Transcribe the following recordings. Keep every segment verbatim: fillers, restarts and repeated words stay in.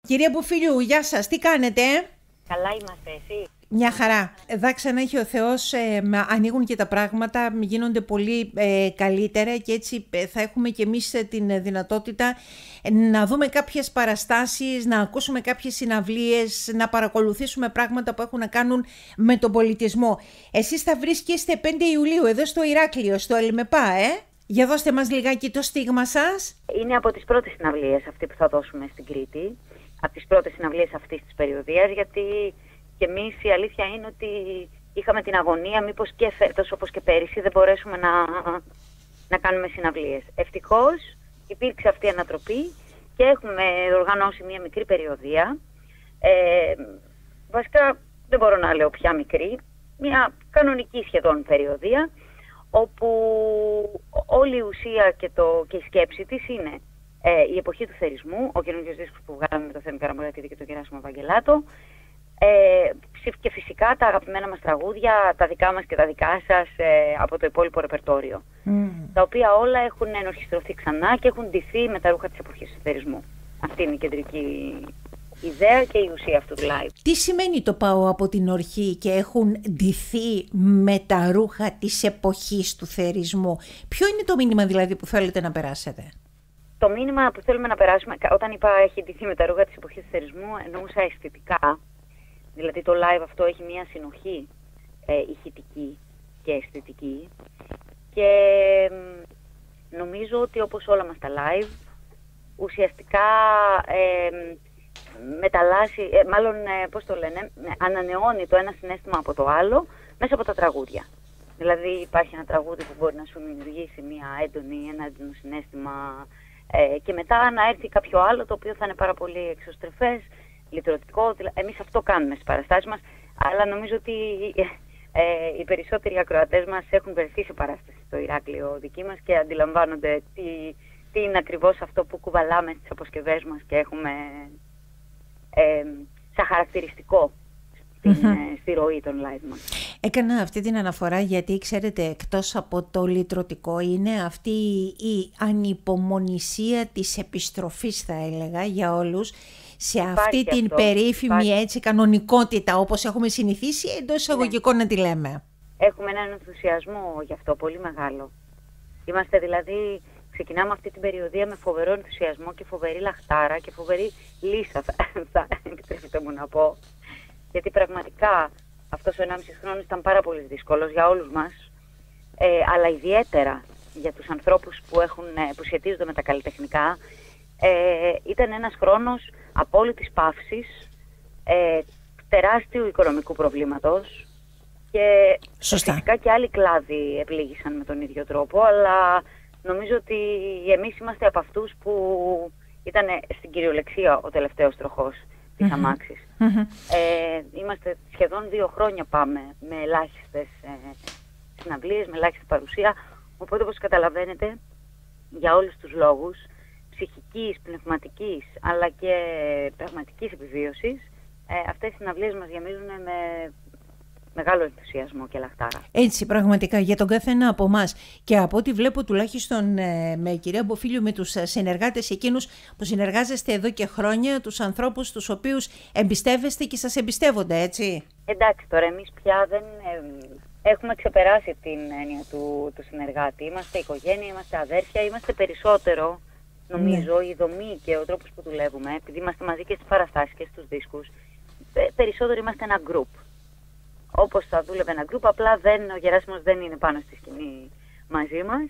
Κυρία Μποφίλιου, γεια σας, τι κάνετε? Καλά είμαστε, εσύ? Μια χαρά. Δάξα να έχει ο Θεός, ε, ανοίγουν και τα πράγματα, γίνονται πολύ ε, καλύτερα και έτσι ε, θα έχουμε και εμείς ε, την δυνατότητα ε, να δούμε κάποιες παραστάσεις, να ακούσουμε κάποιες συναυλίες, να παρακολουθήσουμε πράγματα που έχουν να κάνουν με τον πολιτισμό. Εσείς θα βρίσκεστε πέντε Ιουλίου εδώ στο Ηράκλειο, στο ΕΛΜΕΠΑ, ε? Για δώστε μας λιγάκι το στίγμα σας. Είναι από τις πρώτες συναυλίες αυτή που θα δώσουμε στην Κρήτη, από τις πρώτες συναυλίες αυτής της περιοδίας, γιατί και εμείς η αλήθεια είναι ότι είχαμε την αγωνία μήπως και φέτος όπως και πέρυσι δεν μπορέσουμε να, να κάνουμε συναυλίες. Ευτυχώς υπήρξε αυτή η ανατροπή και έχουμε οργανώσει μια μικρή περιοδία. Ε, βασικά δεν μπορώ να λέω πια μικρή, μια κανονική σχεδόν περιοδία, όπου όλη η ουσία και, το, και η σκέψη της είναι ε, η εποχή του θερισμού, ο καινούργιος δίσκος που βγάλαμε με το Θέμη Καραμουρατίδη και τον Γεράσιμο Βαγγελάτο, ε, και φυσικά τα αγαπημένα μας τραγούδια, τα δικά μας και τα δικά σας ε, από το υπόλοιπο ρεπερτόριο, mm. τα οποία όλα έχουν ενορχιστρωθεί ξανά και έχουν ντυθεί με τα ρούχα της εποχής του θερισμού. Αυτή είναι η κεντρική ιδέα και η ουσία αυτού του live. Τι σημαίνει το πάω από την ορχή και έχουν ντυθεί με τα ρούχα της εποχής του θερισμού? Ποιο είναι το μήνυμα δηλαδή που θέλετε να περάσετε? Το μήνυμα που θέλουμε να περάσουμε, όταν είπα έχει ντυθεί με τα ρούχα της εποχής του θερισμού, εννοούσα αισθητικά. Δηλαδή το live αυτό έχει μια συνοχή ε, ηχητική και αισθητική και ε, νομίζω ότι όπως όλα μας τα live ουσιαστικά ε, μεταλλάσσει, ε, μάλλον ε, πώς το λένε, ανανεώνει το ένα συναίσθημα από το άλλο μέσα από τα τραγούδια. Δηλαδή υπάρχει ένα τραγούδι που μπορεί να σου δημιουργήσει μια έντονη, ένα έντονο συναίσθημα ε, και μετά να έρθει κάποιο άλλο το οποίο θα είναι πάρα πολύ εξωστρεφές, λυτρωτικό. Εμείς αυτό κάνουμε στις παραστάσεις μας, αλλά νομίζω ότι ε, οι περισσότεροι ακροατές μας έχουν βρεθεί σε παράσταση στο Ηράκλειο δική μας και αντιλαμβάνονται τι, τι είναι ακριβώς αυτό που κουβαλάμε στις αποσκευές μας και έχουμε ε, σαν χαρακτηριστικό στην, mm-hmm. στη ροή των live μας. Έκανα αυτή την αναφορά γιατί ξέρετε, εκτός από το λυτρωτικό είναι αυτή η ανυπομονησία της επιστροφής, θα έλεγα, για όλους σε υπάρχει αυτή την αυτό. περίφημη υπάρχει. έτσι κανονικότητα όπως έχουμε συνηθίσει εντός εισαγωγικών ναι. να τη λέμε. Έχουμε έναν ενθουσιασμό γι' αυτό πολύ μεγάλο. Είμαστε δηλαδή, ξεκινάμε αυτή την περιοδία με φοβερό ενθουσιασμό και φοβερή λαχτάρα και φοβερή λύσα, θα, θα επιτρέπετε μου να πω. Γιατί πραγματικά αυτός ο ενάμιση χρόνος ήταν πάρα πολύ δύσκολος για όλους μας, ε, αλλά ιδιαίτερα για τους ανθρώπους που, έχουν, που σχετίζονται με τα καλλιτεχνικά. Ε, ήταν ένας χρόνος απόλυτης παύσης, ε, τεράστιου οικονομικού προβλήματος και Σωστά. φυσικά και άλλοι κλάδοι επλήγησαν με τον ίδιο τρόπο, αλλά νομίζω ότι εμείς είμαστε από αυτούς που ήταν στην κυριολεξία ο τελευταίος τροχός της mm-hmm. αμάξης. Mm-hmm. Ε, είμαστε σχεδόν δύο χρόνια πάμε με ελάχιστες ε, συναυλίες, με ελάχιστη παρουσία, οπότε όπως καταλαβαίνετε για όλους τους λόγους ψυχικής, πνευματικής αλλά και πραγματικής επιβίωσης, ε, αυτές οι συναυλίες μας γεμίζουν με μεγάλο ενθουσιασμό και λαχτάρα. Έτσι, πραγματικά, για τον καθένα από εμάς. Και από ό,τι βλέπω τουλάχιστον ε, με κυρία Μποφίλιου, με τους συνεργάτες εκείνους που συνεργάζεστε εδώ και χρόνια, τους ανθρώπους τους οποίους εμπιστεύεστε και σας εμπιστεύονται, έτσι. Εντάξει, τώρα εμείς πια δεν ε, έχουμε ξεπεράσει την έννοια του, του συνεργάτη. Είμαστε οικογένεια, είμαστε αδέρφια, είμαστε περισσότερο. Νομίζω ναι. η δομή και ο τρόπος που δουλεύουμε, επειδή είμαστε μαζί και στις παραστάσεις και στους δίσκους, περισσότερο είμαστε ένα group. Όπως θα δούλευε ένα group, απλά δεν, ο Γεράσιμος δεν είναι πάνω στη σκηνή μαζί μας,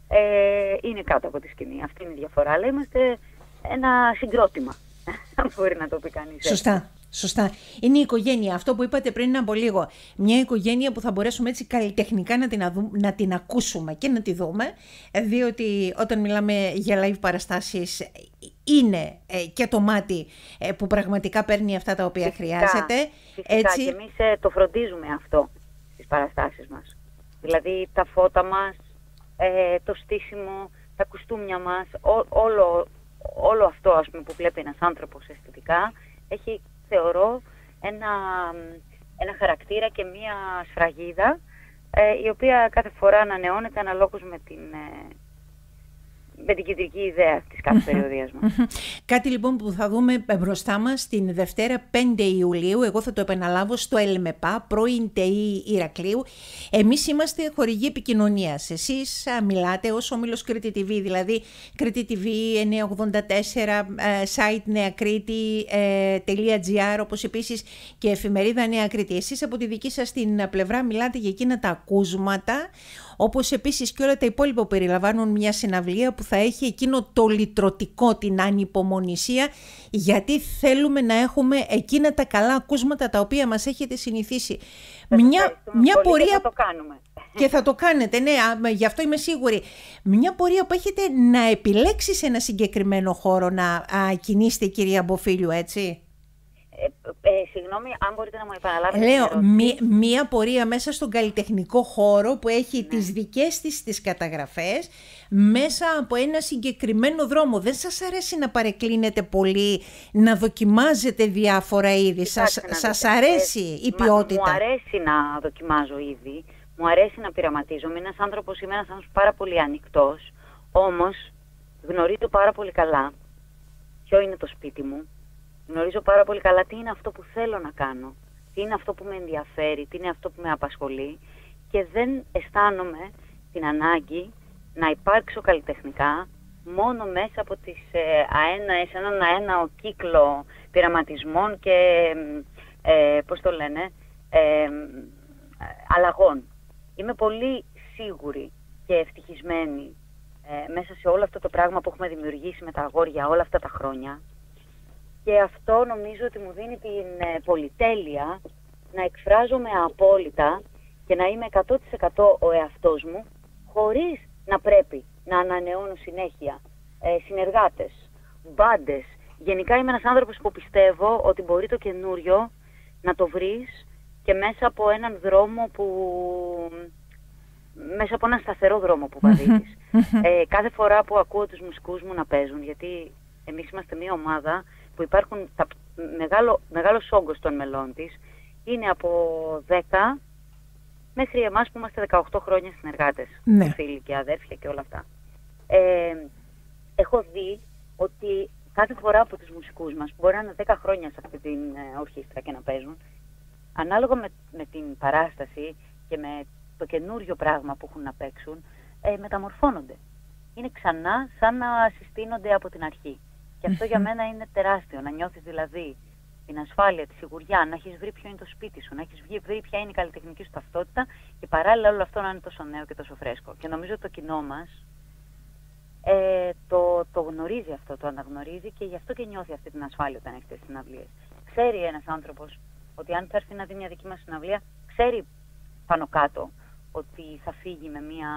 ε, είναι κάτω από τη σκηνή. Αυτή είναι η διαφορά, αλλά είμαστε ένα συγκρότημα, αν μπορεί να το πει κανείς. Σωστά. Σωστά. Είναι η οικογένεια. Αυτό που είπατε πριν από λίγο. Μια οικογένεια που θα μπορέσουμε έτσι καλλιτεχνικά να την, αδου... να την ακούσουμε και να τη δούμε. Διότι όταν μιλάμε για live παραστάσεις είναι ε, και το μάτι ε, που πραγματικά παίρνει αυτά τα οποία φυσικά, χρειάζεται. Φυσικά έτσι... και εμείς ε, το φροντίζουμε αυτό στις παραστάσεις μας. Δηλαδή τα φώτα μας, ε, το στήσιμο, τα κουστούμια μας, ό, όλο, όλο αυτό ας πούμε, που βλέπει ένας άνθρωπος αισθητικά έχει, θεωρώ, ένα, ένα χαρακτήρα και μία σφραγίδα ε, η οποία κάθε φορά ανανεώνεται αναλόγως με την, ε, με την κεντρική ηδέα της κάθε περιοδίας μας. Κάτι λοιπόν που θα δούμε μπροστά μας την Δευτέρα πέντε Ιουλίου, εγώ θα το επαναλάβω, στο ΕΛΜΕΠΑ, πρώην ΤΕΗ Ηρακλείου. Εμείς είμαστε χορηγοί επικοινωνίας. Εσείς μιλάτε ως όμιλος Κρήτη τι βι, δηλαδή Κρήτη τι βι εννιακόσια ογδόντα τέσσερα, site neakritti.gr, όπως επίσης και εφημερίδα Νέα Κρήτη. Εσείς από τη δική σας την πλευρά μιλάτε για εκείνα τα ακούσματα, όπως επίσης και όλα τα υπόλοιπα που περιλαμβάνουν μια συναυλία που θα έχει εκείνο το λυτρωτικό, την ανυπομονησία, γιατί θέλουμε να έχουμε εκείνα τα καλά ακούσματα τα οποία μας έχετε συνηθίσει. Μια, μια πορεία... Και θα το κάνουμε. Και θα το κάνετε, ναι, γι' αυτό είμαι σίγουρη. Μια πορεία που έχετε να επιλέξει ένα συγκεκριμένο χώρο να α, κινήσετε, κυρία Μποφίλιου, έτσι. Ε, ε, συγγνώμη, αν μπορείτε να μου επαναλάβετε. Λέω, μη, μία πορεία μέσα στον καλλιτεχνικό χώρο που έχει ναι. τις δικές της τις καταγραφές, μέσα από ένα συγκεκριμένο δρόμο. Δεν σας αρέσει να παρεκκλίνετε πολύ, να δοκιμάζετε διάφορα είδη? Σας, σας αρέσει ε, η ποιότητα? Μου αρέσει να δοκιμάζω είδη, μου αρέσει να πειραματίζω. Είμαι ένας άνθρωπος, είμαι ένας άνθρωπος πάρα πολύ ανοιχτός, όμως γνωρίζω πάρα πολύ καλά ποιο είναι το σπίτι μου. Γνωρίζω πάρα πολύ καλά τι είναι αυτό που θέλω να κάνω, τι είναι αυτό που με ενδιαφέρει, τι είναι αυτό που με απασχολεί, και δεν αισθάνομαι την ανάγκη να υπάρξω καλλιτεχνικά μόνο μέσα από τις, ε, αένα, σε έναν αέναο κύκλο πειραματισμών και, ε, πώς το λένε, ε, αλλαγών. Είμαι πολύ σίγουρη και ευτυχισμένη ε, μέσα σε όλο αυτό το πράγμα που έχουμε δημιουργήσει με τα αγόρια όλα αυτά τα χρόνια. Και αυτό νομίζω ότι μου δίνει την ε, πολυτέλεια να εκφράζομαι απόλυτα και να είμαι εκατό τοις εκατό ο εαυτός μου, χωρίς να πρέπει να ανανεώνω συνέχεια ε, συνεργάτες, μπάντες. Γενικά είμαι ένας άνθρωπος που πιστεύω ότι μπορεί το καινούριο να το βρεις και μέσα από έναν δρόμο που... μέσα από έναν σταθερό δρόμο που βαδίζεις. ε, κάθε φορά που ακούω τους μουσικούς μου να παίζουν, γιατί εμείς είμαστε μια ομάδα που υπάρχουν τα, μεγάλο, μεγάλος όγκος των μελών της, είναι από δέκα μέχρι εμάς που είμαστε δεκαοκτώ χρόνια συνεργάτες, ναι. φίλοι και αδέρφια και όλα αυτά. Ε, έχω δει ότι κάθε φορά από τους μουσικούς μας, που μπορεί να είναι δέκα χρόνια σε αυτή την ε, ορχήστρα και να παίζουν, ανάλογα με, με την παράσταση και με το καινούριο πράγμα που έχουν να παίξουν, ε, μεταμορφώνονται. Είναι ξανά σαν να συστήνονται από την αρχή. Και αυτό για μένα είναι τεράστιο, να νιώθεις δηλαδή την ασφάλεια, τη σιγουριά, να έχεις βρει ποιο είναι το σπίτι σου, να έχεις βρει ποια είναι η καλλιτεχνική σου ταυτότητα και παράλληλα όλο αυτό να είναι τόσο νέο και τόσο φρέσκο. Και νομίζω ότι το κοινό μας ε, το, το γνωρίζει αυτό, το αναγνωρίζει, και γι' αυτό και νιώθει αυτή την ασφάλεια όταν έχετε συναυλίες. Ξέρει ένας άνθρωπος ότι αν θα έρθει να δει μια δική μας συναυλία, ξέρει πάνω κάτω ότι θα φύγει με μια,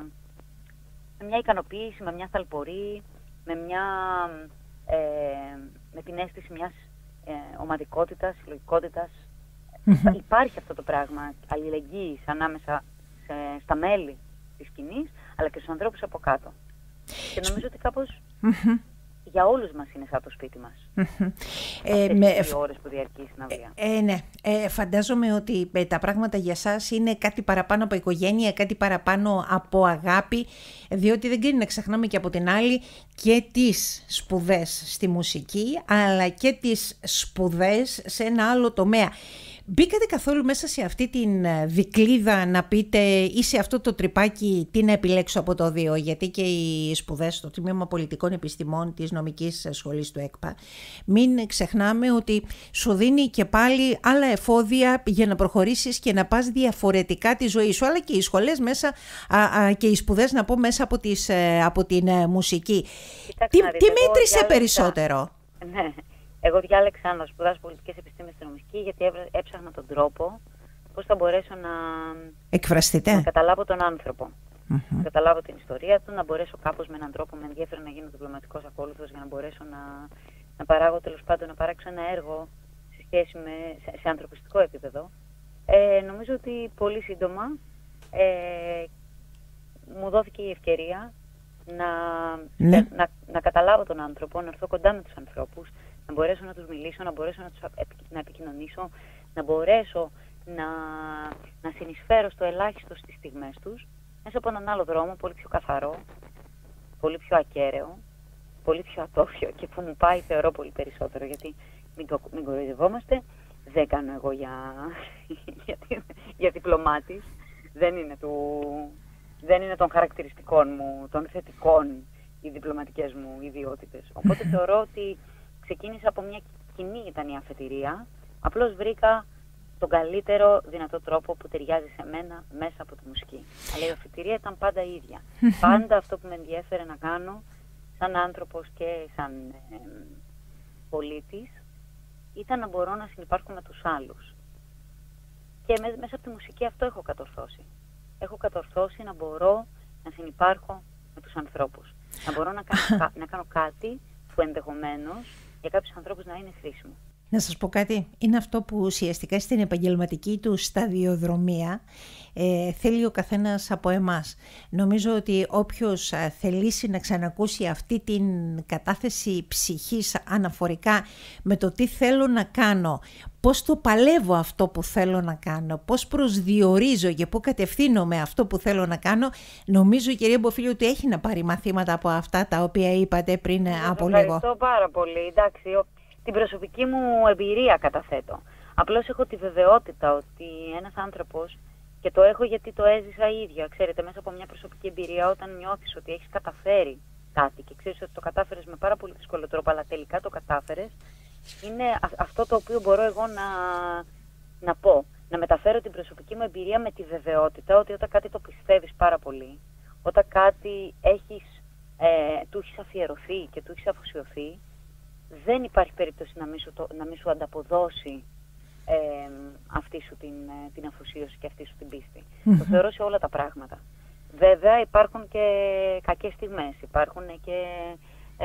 με μια ικανοποίηση, με μια θαλπορή, με, μια, ε, με την αίσθηση μιας ε, ομαδικότητας, συλλογικότητας. Mm-hmm. Υπάρχει αυτό το πράγμα αλληλεγγύης ανάμεσα σε, στα μέλη της σκηνής, αλλά και στους ανθρώπους από κάτω. Και νομίζω ότι κάπως mm-hmm. για όλους μας είναι σαν το σπίτι μας. Mm-hmm. Αυτές ε, με... οι ώρες που διαρκεί η συναυλία. Ε, ε, ναι. Ε, φαντάζομαι ότι ε, τα πράγματα για σας είναι κάτι παραπάνω από οικογένεια, κάτι παραπάνω από αγάπη, διότι δεν κρίνει να ξεχνάμε και από την άλλη και τις σπουδές στη μουσική, αλλά και τις σπουδές σε ένα άλλο τομέα. Μπήκατε καθόλου μέσα σε αυτή την δικλίδα να πείτε ή σε αυτό το τρυπάκι τι να επιλέξω από το δύο? Γιατί και οι σπουδές στο Τμήμα Πολιτικών Επιστημών της Νομικής Σχολής του ΕΚΠΑ, μην ξεχνάμε ότι σου δίνει και πάλι άλλα εφόδια για να προχωρήσεις και να πας διαφορετικά τη ζωή σου, αλλά και οι σχολές μέσα α, α, και οι σπουδές, να πω, μέσα από, τις, από την μουσική. Τι, τι μέτρησε περισσότερο? Ναι. Εγώ διάλεξα να σπουδάσω πολιτικές επιστήμες στη νομική, γιατί έψαχνα τον τρόπο πώς θα μπορέσω να, εκφραστείτε. να καταλάβω τον άνθρωπο. Mm-hmm. Να καταλάβω την ιστορία του, να μπορέσω κάπως με έναν τρόπο, με ενδιαφέρον, να γίνω διπλωματικός ακόλουθος για να μπορέσω να, να παράγω, τέλος πάντων, να παράξω ένα έργο σε σχέση με, σε, σε ανθρωπιστικό επίπεδο. Ε, νομίζω ότι πολύ σύντομα ε, μου δόθηκε η ευκαιρία να, ναι. να, να καταλάβω τον άνθρωπο, να έρθω κοντά με τους ανθρώπους, να μπορέσω να τους μιλήσω, να μπορέσω να τους να επικοινωνήσω, να μπορέσω να, να συνεισφέρω στο ελάχιστο στις στιγμές τους, μέσα από έναν άλλο δρόμο, πολύ πιο καθαρό, πολύ πιο ακέραιο, πολύ πιο ατόφιο και που μου πάει θεωρώ πολύ περισσότερο, γιατί μην, το, μην κοροϊδευόμαστε, δεν κάνω εγώ για, για, για διπλωμάτης, δεν είναι, του, δεν είναι των χαρακτηριστικών μου, των θετικών οι διπλωματικές μου ιδιότητες. Οπότε θεωρώ ότι ξεκίνησα από μια κοινή ήταν η αφετηρία, απλώς βρήκα τον καλύτερο δυνατό τρόπο που ταιριάζει σε μένα μέσα από τη μουσική. Αλλά η αφετηρία ήταν πάντα ίδια. Πάντα αυτό που με ενδιέφερε να κάνω σαν άνθρωπος και σαν ε, πολίτης ήταν να μπορώ να συνυπάρχω με τους άλλους. Και μέσα από τη μουσική αυτό έχω κατορθώσει. Έχω κατορθώσει να μπορώ να συνυπάρχω με τους ανθρώπους. Να μπορώ να κάνω, να κάνω κάτι που ενδεχομένως για κάποιους ανθρώπους να είναι χρήσιμο. Να σας πω κάτι, είναι αυτό που ουσιαστικά στην επαγγελματική του σταδιοδρομία ε, θέλει ο καθένας από εμάς. Νομίζω ότι όποιος θελήσει να ξανακούσει αυτή την κατάθεση ψυχής αναφορικά με το τι θέλω να κάνω, πώς το παλεύω αυτό που θέλω να κάνω, πώς προσδιορίζω και πού κατευθύνομαι αυτό που θέλω να κάνω, νομίζω, κυρία Μποφίλη, ότι έχει να πάρει μαθήματα από αυτά τα οποία είπατε πριν από λίγο. Ευχαριστώ πάρα πολύ. Εντάξει, την προσωπική μου εμπειρία καταθέτω. Απλώς έχω τη βεβαιότητα ότι ένας άνθρωπος, και το έχω γιατί το έζησα ίδια, ξέρετε, μέσα από μια προσωπική εμπειρία, όταν νιώθεις ότι έχεις καταφέρει κάτι και ξέρεις ότι το κατάφερες με πάρα πολύ δύσκολο τρόπο, αλλά τελικά το κατάφερες, είναι αυτό το οποίο μπορώ εγώ να, να πω. Να μεταφέρω την προσωπική μου εμπειρία με τη βεβαιότητα ότι όταν κάτι το πιστεύεις πάρα πολύ, όταν κάτι έχεις, ε, του έχεις αφιερωθεί και του έχεις αφοσιωθεί, δεν υπάρχει περίπτωση να μην σου, το, να μην σου ανταποδώσει ε, αυτή σου την, την αφοσίωση και αυτή σου την πίστη. Mm-hmm. Το θεωρώ σε όλα τα πράγματα. Βέβαια υπάρχουν και κακές στιγμές, υπάρχουν και ε,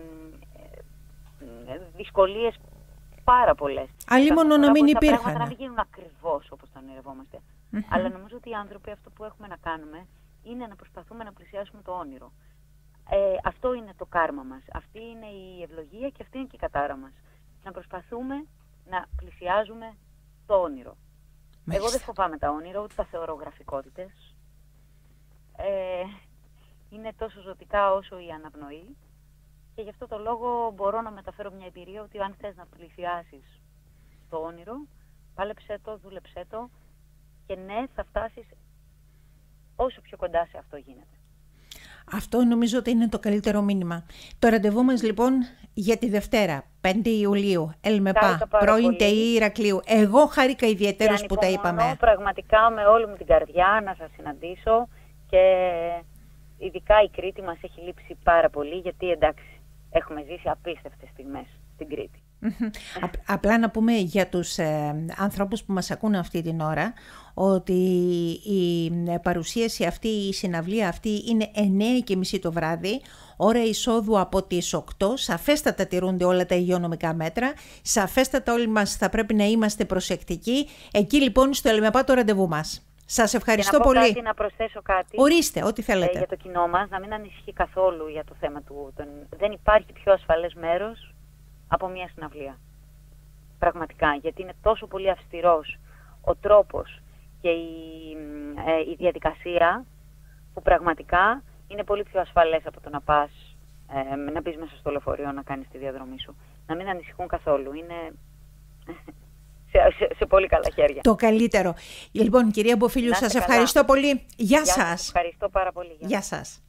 ε, δυσκολίες πάρα πολλές. Αλλήμον να μην υπήρχαν. Τα πράγματα να μην γίνουν ακριβώς όπως τα ονειρευόμαστε. Mm-hmm. Αλλά νομίζω ότι οι άνθρωποι αυτό που έχουμε να κάνουμε είναι να προσπαθούμε να πλησιάσουμε το όνειρο. Ε, αυτό είναι το κάρμα μας, αυτή είναι η ευλογία και αυτή είναι και η κατάρα μας. Να προσπαθούμε να πλησιάζουμε το όνειρο. Μάλιστα. Εγώ δεν φοβάμαι τα όνειρα, ούτε τα θεωρώ γραφικότητες. Ε, είναι τόσο ζωτικά όσο η αναπνοή και γι' αυτό το λόγο μπορώ να μεταφέρω μια εμπειρία ότι αν θες να πλησιάσεις το όνειρο, πάλεψέ το, δούλεψέ το και ναι, θα φτάσεις όσο πιο κοντά σε αυτό γίνεται. Αυτό νομίζω ότι είναι το καλύτερο μήνυμα. Το ραντεβού μας λοιπόν για τη Δευτέρα, πέντε Ιουλίου, Ελμεπά, πρώην ΤΕΙ Ηρακλείου. Εγώ χάρηκα ιδιαίτερως που τα είπαμε. Πραγματικά με όλη μου την καρδιά να σας συναντήσω και ειδικά η Κρήτη μας έχει λείψει πάρα πολύ, γιατί εντάξει, έχουμε ζήσει απίστευτες στιγμές στην Κρήτη. Απλά να πούμε για τους ε, ανθρώπους που μας ακούν αυτή την ώρα ότι η παρουσίαση αυτή, η συναυλία αυτή είναι εννιά και μισή το βράδυ, ώρα εισόδου από τις οκτώ, σαφέστατα τηρούνται όλα τα υγειονομικά μέτρα, σαφέστατα όλοι μας θα πρέπει να είμαστε προσεκτικοί. Εκεί λοιπόν στο Ελμεπά το ραντεβού μας. Σας ευχαριστώ και να πω πολύ. Κάτι, να προσθέσω κάτι. Ορίστε, ό,τι θέλετε. Ε, για το κοινό μας, να μην ανησυχεί καθόλου για το θέμα του. Τον... Δεν υπάρχει πιο ασφαλές μέρος από μια συναυλία. Πραγματικά, γιατί είναι τόσο πολύ αυστηρός ο τρόπος και η, ε, η διαδικασία που πραγματικά είναι πολύ πιο ασφαλές από το να πας, ε, να μπεις μέσα στο λεωφορείο να κάνεις τη διαδρομή σου. Να μην ανησυχούν καθόλου. Είναι σε, σε, σε πολύ καλά χέρια. Το καλύτερο. Λοιπόν, κυρία Μποφίλιου, σας ευχαριστώ πολύ. Γεια σας. Ευχαριστώ πάρα πολύ. Γεια σας.